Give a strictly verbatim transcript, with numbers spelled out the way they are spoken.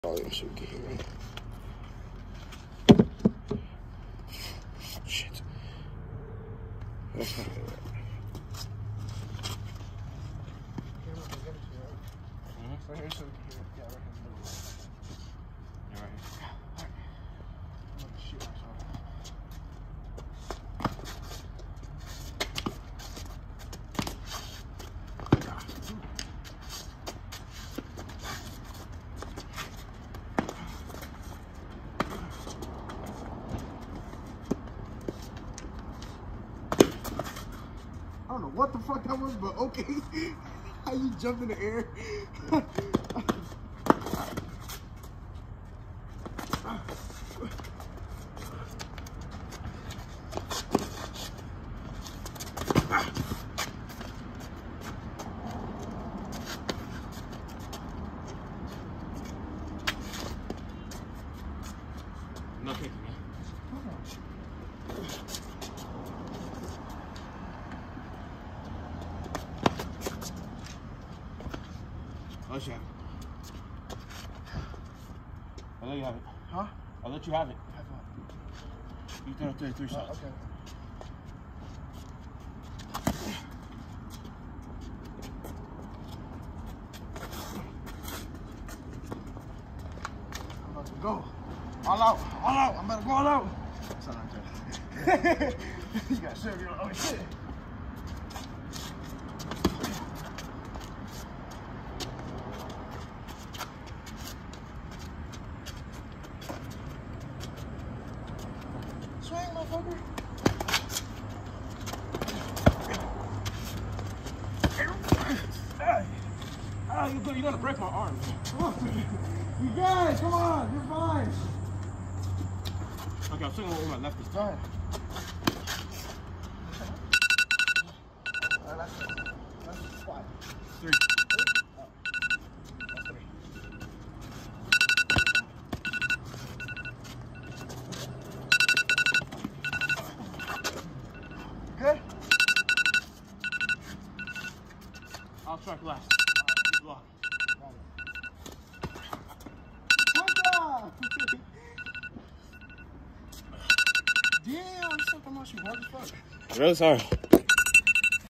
All that shit get here. Shit. That's not it. So here's so we can hear it. Yeah, right here in the middle. Yeah, right here. Alright. I'm gonna shoot myself. I don't know what the fuck that was, but okay. How you jumped in the air? No kicking, man. I'll let you have it. I'll let you have it. Huh? I'll let you have it. Have what? You throw thirty-three shots. Oh, okay. I'm about to go. All out. All out. I'm about to go all out. Sound like that. You got shit. You're like, oh shit. Swing, motherfucker. Ah, you're, good. You're gonna break my arm. Come on. You guys, come on. You're fine. Okay, I'm swinging with my left. It's fine. That's five. Three. Oh. That's three. Good? I'll strike last. Keep blocking. Damn, something else you hard as fuck. Really sorry.